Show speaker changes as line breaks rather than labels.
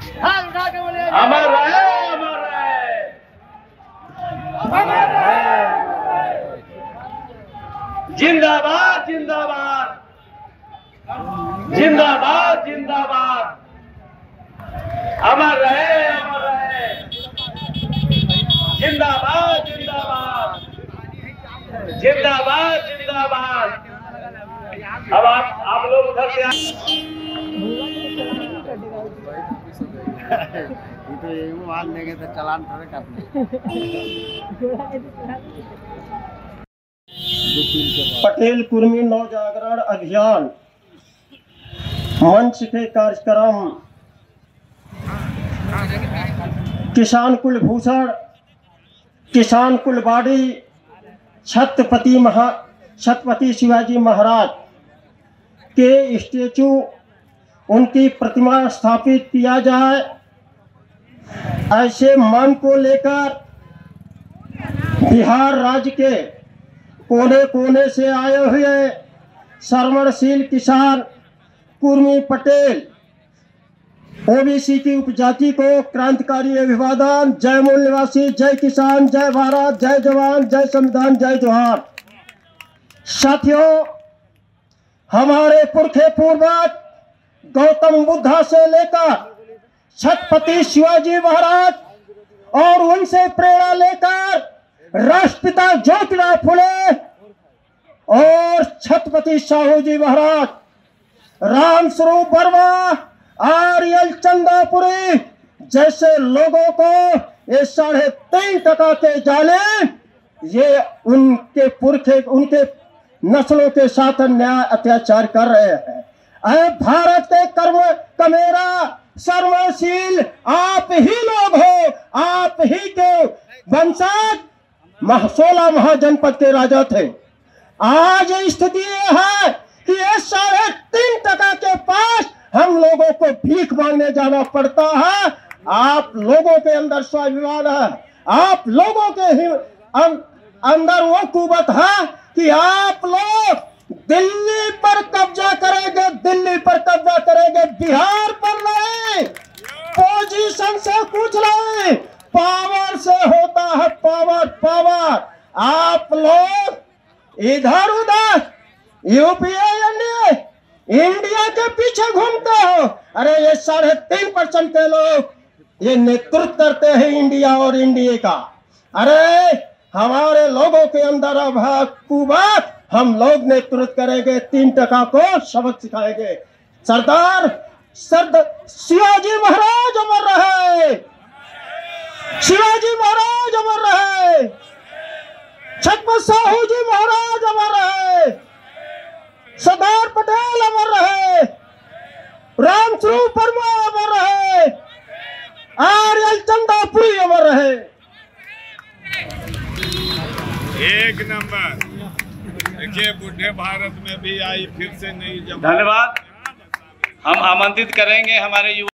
अमर रहे, अमर रहे, अमर रहे। जिंदाबाद, जिंदाबाद, जिंदाबाद, जिंदाबाद। अमर रहे, अमर रहे। जिंदाबाद, जिंदाबाद, जिंदाबाद, जिंदाबाद। अब आप लोग उधर से
तो ये मान लेंगे तो चालान थोड़े काटने।
पटेल कुर्मी नव जागरण अभियान मंच के कार्यक्रम किसान कुलभूषण, किसान कुलवाड़ी, छत्रपति शिवाजी महाराज के स्टेचू, उनकी प्रतिमा स्थापित किया जाए, ऐसे मांग को लेकर बिहार राज्य के कोने कोने से आए हुए सर्वणशील किसान कुर्मी पटेल ओबीसी की उपजाति को क्रांतिकारी अभिवादन। जय मूल निवासी, जय किसान, जय भारत, जय जवान, जय संविधान, जय जोहार। साथियों, हमारे पुरखे पूर्वज गौतम बुद्धा से लेकर छत्रपति शिवाजी महाराज और उनसे प्रेरणा लेकर राष्ट्रपिता ज्योतिराव फुले और छत्रपति साहू जी महाराज, रामस्वरूप वर्मा, आर्यल चंदापुरी जैसे लोगों को ये 3.5% के जालिम, ये उनके पुरखे, उनके नस्लों के साथ अन्याय अत्याचार कर रहे हैं। अरे भारत के कर्म कमेरा सर्वशील आप ही लोग हो, आप ही के वंशज 16 महाजनपद के राजा थे। आज स्थिति यह है कि ये 3.5% के पास हम लोगों को भीख मांगने जाना पड़ता है। आप लोगों के अंदर स्वाभिमान है, आप लोगों के अंदर वो कुवत है कि आप लोग दिल्ली पर कब्जा करेंगे, दिल्ली पर कब्जा करेंगे, बिहार पर नहीं। पोजीशन से कुछ नहीं, पावर से होता है, पावर पावर। आप लोग इधर उधर यूपीए इंडिया के पीछे घूमते हो। अरे ये 3.5% के लोग ये नेतृत्व करते हैं इंडिया और इंडिया का। अरे हमारे लोगों के अंदर अब कुवत, हम लोग नेतृत्व करेंगे, 3% को सबक सिखाएंगे। सरदार शिवाजी महाराज अमर रहे, शिवाजी महाराज अमर रहे, छत्रपति साहू जी महाराज अमर रहे, सरदार पटेल अमर रहे, रामस्वरूप वर्मा अमर रहे, आर्यल चंदापुरी अमर रहे।
एक नंबर। देखिए, बुढ़े भारत में भी आई फिर से नई जमात।
धन्यवाद। हम आमंत्रित करेंगे हमारे युवा